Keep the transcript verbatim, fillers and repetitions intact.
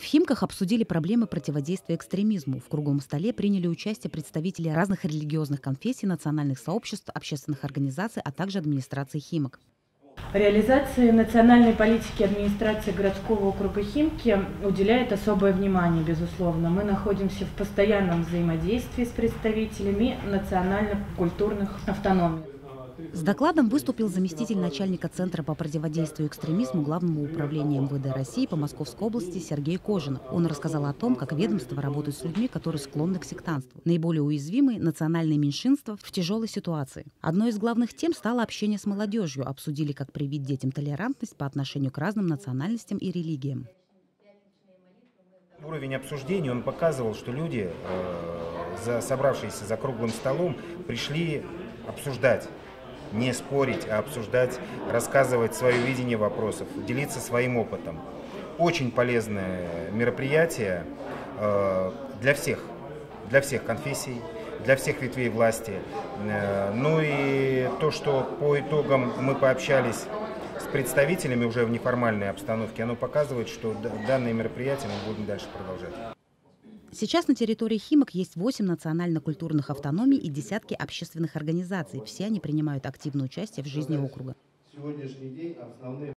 Химках обсудили проблемы противодействия экстремизму. В круглом столе приняли участие представители разных религиозных конфессий, национальных сообществ, общественных организаций, а также администрации Химок. Реализации национальной политики администрации городского округа Химки уделяет особое внимание, безусловно. Мы находимся в постоянном взаимодействии с представителями национально-культурных автономий. С докладом выступил заместитель начальника Центра по противодействию экстремизму Главного управления эм вэ дэ России по Московской области Сергей Кожинов. Он рассказал о том, как ведомство работает с людьми, которые склонны к сектантству. Наиболее уязвимые национальные меньшинства в тяжелой ситуации. Одной из главных тем стало общение с молодежью. Обсудили, как привить детям толерантность по отношению к разным национальностям и религиям. Уровень обсуждения он показывал, что люди, э, собравшиеся за круглым столом, пришли обсуждать. Не спорить, а обсуждать, рассказывать свое видение вопросов, делиться своим опытом. Очень полезное мероприятие э, для всех, для всех конфессий, для всех ветвей власти. Э, ну и то, что по итогам мы пообщались с представителями уже в неформальной обстановке, оно показывает, что данное мероприятие мы будем дальше продолжать. Сейчас на территории Химок есть восемь национально-культурных автономий и десятки общественных организаций. Все они принимают активное участие в жизни округа.